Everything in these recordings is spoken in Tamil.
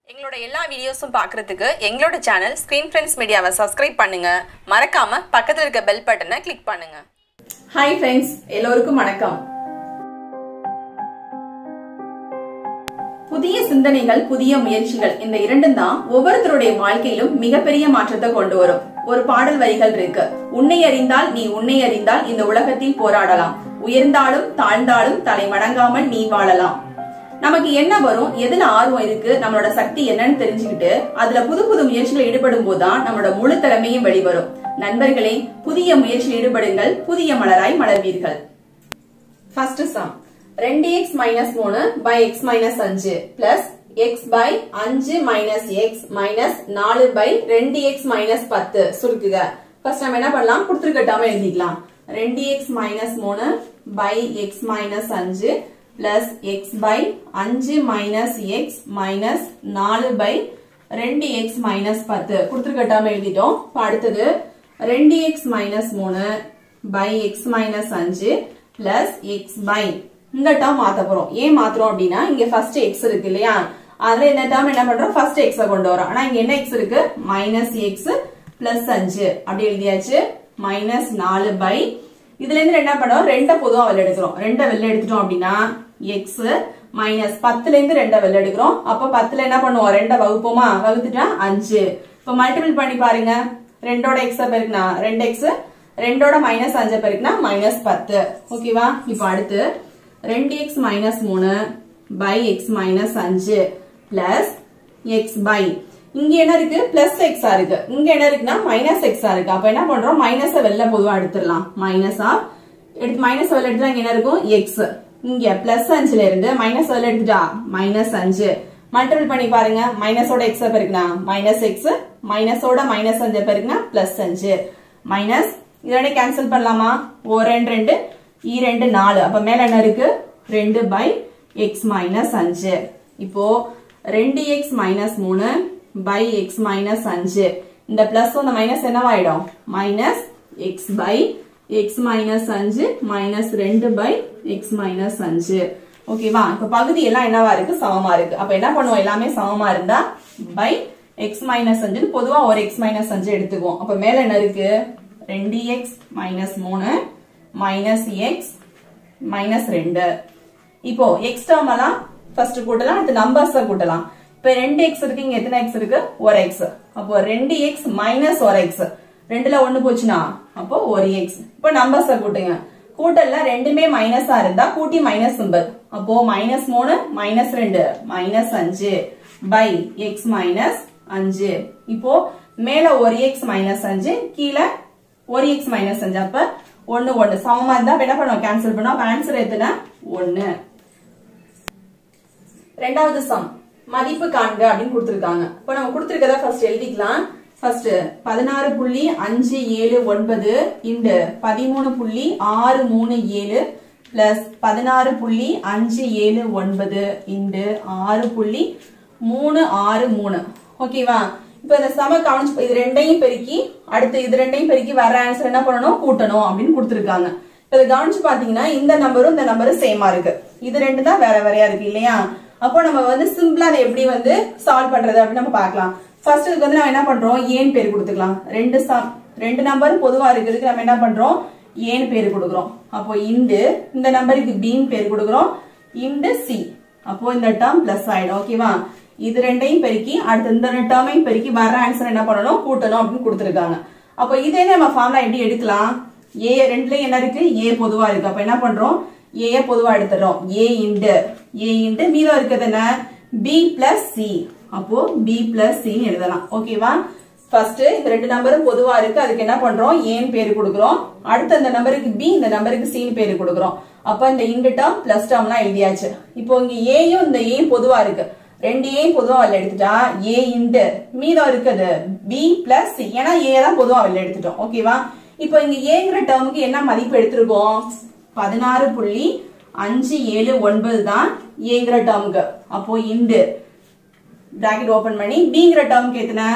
எங்களோட எல்லா வீடியோஸும் பார்க்குறதுக்கு எங்களோட சேனல் ஸ்க்ரீன் ஃப்ரெண்ட்ஸ் மீடியாவை சப்ஸ்கிரைப் பண்ணுங்க. மறக்காம பக்கத்துல இருக்க பெல் பட்டனை கிளிக் பண்ணுங்க. ஹாய் ஃப்ரெண்ட்ஸ், எல்லோருக்கும் வணக்கம். புதிய சிந்தனைகள், புதிய முயற்சிகள் இந்த இரண்டும் தான் ஒவ்வொருத்தருடைய வாழ்க்கையிலும் மிகப்பெரிய மாற்றத்தை கொண்டு வரும். ஒரு பாடல் வரிகள் இருக்கு. உன்னை அறிந்தால் நீ உன்னை அறிந்தால் இந்த உலகத்தில் போராடலாம், உயர்ந்தாலும் தாழ்ந்தாலும் தலை மடங்காமல் நீ வாழலாம். நமக்கு என்ன வரும், எதுல ஆர்வம் இருக்கு, நம்மளோட சக்தி என்னன்னு தெரிஞ்சுக்கிட்டு அதுல புது புது முயற்சிகள் ஈடுபடும் போதுதான் நம்மளோட முழு திறமையும் வெளிவரும். நண்பர்களே, புதிய முயற்சியில் ஈடுபடுங்கள், புதிய மலராய் மலர்வீர்கள். First sum 2x - 3 by x - 5 plus x by 5 minus x minus 4 by 2x minus 10 சுருக்குக. ஃபர்ஸ்ட் நம்ம என்ன பண்ணலாம், கொடுத்திருக்கட்டாம எழுதிக்கலாம். 2x - 3 by x minus 5 plus x by 5 minus x minus 4 by 2x minus 10 கொடுத்திருக்கட்டாம எழுதிட்டோம். அடுத்தது 2x minus 3 by x minus 5 plus x by இந்த டேர்ம் மாத்த போறோம். ஏன் மாத்துறோம் அப்படின்னா, இங்க ஃபர்ஸ்ட் x இருக்கு இல்லையா, அதுல இந்த டேர்ம் என்ன பண்றோம், ஃபர்ஸ்ட் x கொண்டு வரோம். ஆனா இங்க என்ன x இருக்கு, -x plus 5 அப்படி எழுதியாச்சு. -4 by இதுல இருந்து என்ன பண்ணுவோம், 2 பொதுவா வெளில எடுக்கிறோம். 2 வெளில எடுத்துட்டோம் அப்படின்னா x மைனஸ் 10ல இருந்து 2 வெளில எடுக்கிறோம். அப்ப 10ல என்ன பண்ணுவோம், 2 வகுப்போமா, வகுத்துட்டா 5. இப்ப மல்டிபிள் பண்ணி பாருங்க. 2ஓட x பெருக்குனா 2x, 2ஓட -5 பெருக்குனா -10. ஓகேவா? இப்ப அடுத்து 2x - 3 by x - 5 plus x by இங்க என்ன இருக்கு, பிளஸ் x இருக்கு, இங்க என்ன இருக்குன்னா -x இருக்கு. அப்ப என்ன பண்றோம், மைனஸ வெளில பொதுவா எடுத்துடலாம். மைனஸ் ஆஃப் எடுத்து மைனஸ் வெளில எடுத்தா இங்க என்ன இருக்கும், x. இங்க பிளஸ் 5ல இருந்து மைனஸ் வெளில எடுத்துட்டா -5. மல்டிபிள் பண்ணி பாருங்க. மைனஸோட x பெருக்குனா -x, மைனஸோட -5 பெருக்குனா +5. மைனஸ் இதோட கேன்சல் பண்ணலாமா, ஓ 2 2 4. அப்ப மேல என்ன இருக்கு, 2 by x minus 5. இப்போ 2x minus 3 by x minus 5. இந்த பிளஸ் இந்த மைனஸ் என்னவாயிடும், minus x by x minus 5 minus 2 by x minus 5. ஓகேவா? இப்ப பகுதி எல்லாம் என்னவா இருக்கு, சமமா இருக்கு. அப்ப என்ன பண்ணுவோம், எல்லாமே சமமா இருந்தா by x minus 5 பொதுவா ஒரு x minus 5 எடுத்துக்குவோம். அப்ப மேல என்ன இருக்கு, 2x minus 3 minus x minus 2. இப்போ x டேர்ம் எல்லாம் ஃபர்ஸ்ட் கூட்டலாம், அடுத்து நம்பர்ஸ் கூட்டலாம். இப்ப 2x இருக்கு, இங்க எத்தனை x இருக்கு, ஒரு x. அப்போ 2x minus ஒரு x, 2ல 1 போச்சுனா அப்போ ஒரு x. இப்போ நம்பர்ஸ் கூட்டுங்க. கூட்டல்ல ரெண்டுமே மைனஸா இருந்தா கூட்டி மைனஸ் சிம்பல். அப்போ -3 -2 -5 by x minus 5. இப்போ மேல ஒரு x minus 5, கீழ ஒரு x minus 5. அப்ப 1 1 சமமா இருந்தா என்ன பண்ணுவோம், கேன்சல் பண்ணுவோம். அப்ப ஆன்சர் எத்தனை, 1. ரெண்டாவது சம் மதிப்பு காண்க அப்படின்னு கொடுத்திருக்காங்க. இப்ப நம்ம கொடுத்திருக்கத ஃபர்ஸ்ட் எழுதிக்கலாம். First 16.579 into 13.637 plus 16.579 into 6.363. ஓகேவா? இப்ப இந்த சம கவுன்ஸ் இது ரெண்டையும் பெருக்கி அடுத்து இது ரெண்டையும் பெருக்கி வர ஆன்சர் என்ன பண்ணணும், கூட்டணும் அப்படின்னு கொடுத்திருக்காங்க. இத கவனிச்சு பாத்தீங்கன்னா இந்த நம்பரும் இந்த நம்பரும் சேமா இருக்கு. இது ரெண்டு தான் வேற வேறையா இருக்கு இல்லையா? அப்போ நம்ம வந்து சிம்பிளா அதை எப்படி வந்து சால்வ் பண்றது அப்படின்னு நம்ம பார்க்கலாம். ஃபர்ஸ்ட் இதுக்கு வந்து நம்ம என்ன பண்றோம், ஏன் பேர் கொடுத்துக்கலாம். ரெண்டு நம்பர் பொதுவா இருக்கிறதுக்கு நம்ம என்ன பண்றோம், ஏன் பேர் கொடுக்கிறோம். அப்போ இண்டு இந்த நம்பருக்கு பின்னு பேர் கொடுக்கிறோம், இண்டு சி. அப்போ இந்த டேர்ம் பிளஸ் ஆயிடும். ஓகேவா? இது ரெண்டையும் பெருக்கி அடுத்து இந்த டேர்மையும் பெருக்கி வர ஆன்சர் என்ன பண்ணணும், கூட்டணும் அப்படின்னு கொடுத்துருக்காங்க. அப்போ இதே நம்ம ஃபார்முலா எப்படி எடுக்கலாம், ஏ ரெண்டுலயும் என்ன இருக்கு, ஏ பொதுவா இருக்கு. அப்ப என்ன பண்றோம், ஏ பொதுவா எடுத்துறோம். ஏ இன்டு மீதம் இருக்கிறது என்ன, பி பிளஸ் சி. அப்போ பி பிளஸ் சி எழுதலாம். ஓகேவா? ஃபர்ஸ்ட் இந்த ரெண்டு நம்பரும் பொதுவா இருக்கு, அதுக்கு என்ன பண்றோம், ஏன் பேரு கொடுக்கிறோம். அடுத்து இந்த நம்பருக்கு பி, இந்த நம்பருக்கு சி பேரு கொடுக்கிறோம். அப்ப இந்த இன்டு டேர்ம் பிளஸ் டேர்ம்லாம் எழுதியாச்சு. இப்போ இங்க ஏயும் இந்த ஏயும் பொதுவா இருக்கு, ரெண்டு ஏயும் பொதுவா வெளில எடுத்துட்டா ஏ இன்டு மீதம் இருக்குது பி பிளஸ் சி. ஏன்னா ஏ தான் பொதுவா வெளில எடுத்துட்டோம். ஓகேவா? இப்போ இங்க ஏங்கிற டேர்முக்கு என்ன மதிப்பு எடுத்திருக்கோம், 16.579 தான் ஏங்கிற டேர்முக்கு. அப்போ இன்டு பிராக்கெட் ஓபன் பண்ணி பிங்கிற டேர்முக்கு எத்தனை,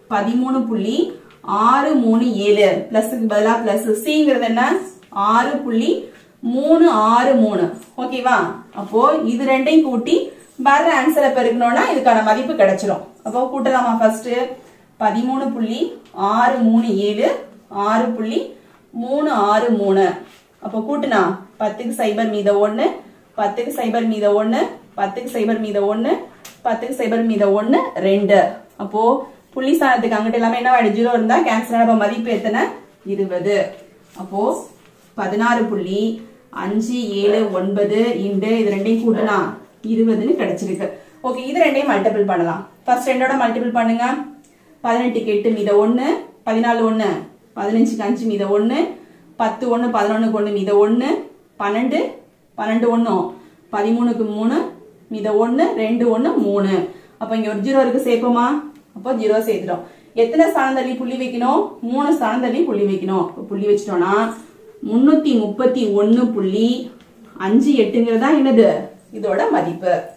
13.637 பிளஸ்க்கு பதிலா பிளஸ், சிங்கிறது என்ன 6.363. ஓகேவா? அப்போ இது ரெண்டையும் கூட்டி வர்ற ஆன்சரை பெருக்கணும்னா இதுக்கான மதிப்பு கிடைச்சிரும். அப்போ கூட்டலாமா? ஃபர்ஸ்ட் 13.637 6.363. அப்போ கூட்டுனா 10க்கு 0 மீத 1 10க்கு 0 மீத 1 10க்கு 0 மீத 1 10க்கு 0 மீத 1 2. அப்போ புள்ளி ஸ்தானத்துக்கு அங்கிட்ட எல்லாமே என்ன ஆயிடும்? 0 இருந்தா கேன்சல் ஆன மதிப்பு எத்தனை? 20. அப்போ 16.579 இன்டு இது ரெண்டையும் கூட்டினா 20ன்னு கிடைச்சிருக்கு. ஓகே, இது ரெண்டையும் மல்டிபிள் பண்ணலாம். ஃபர்ஸ்ட் ரெண்டோட மல்டிபிள் பண்ணுங்க. 18க்கு 8 மீத 1 14 1 15க்கு 5 மீத 1 10 1 11க்கு 1 மீத 1 12 12 1 13க்கு 3 மீத 1 2 1 3. அப்ப இங்க ஒரு 0 இருக்கு, சேர்ப்போமா? அப்போ 0 சேர்த்துட்டோம். எத்தனை ஸ்தானம் தள்ளி புள்ளி வைக்கணும்? 3 ஸ்தானம் தள்ளி புள்ளி வைக்கணும். புள்ளி வச்சிட்டோம்னா 331.58 என்னது இதோட மதிப்பு.